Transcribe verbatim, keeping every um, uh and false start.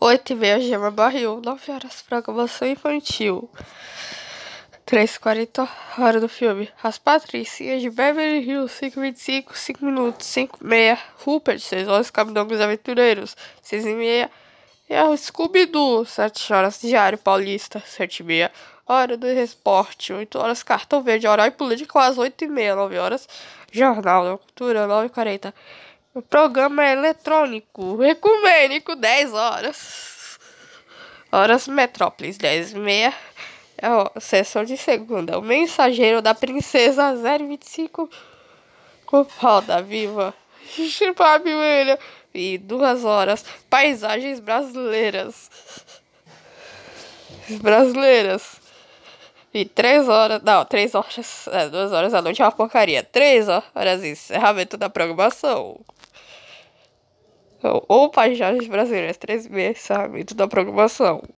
Oito e meia, Gema Barril. Nove horas, programação infantil. Três e quarenta, hora do filme. As Patricinhas de Beverly Hills. Cinco e vinte e cinco, cinco minutos. Cinco e meia, Rupert. Seis horas, Camundongos Aventureiros. Seis e meia, é o Scooby-Doo. Sete horas, Diário Paulista. Sete e meia, Hora do Esporte. Oito horas, Cartão Verde. Horário político às oito e meia. Nove horas, Jornal da Cultura. Nove e quarenta. O programa é eletrônico, ecumênico, dez horas. Horas Metrópolis, dez e meia. É a sessão de segunda. O Mensageiro da Princesa, zero e vinte e cinco. Com Roda Viva. Chipab William. E duas horas. Paisagens brasileiras. Brasileiras. E três horas. Não, três horas. É, duas horas da noite é uma porcaria. Três horas. Encerramento da programação. Ou, ou paisagens brasileiras. Três meses. Encerramento da programação.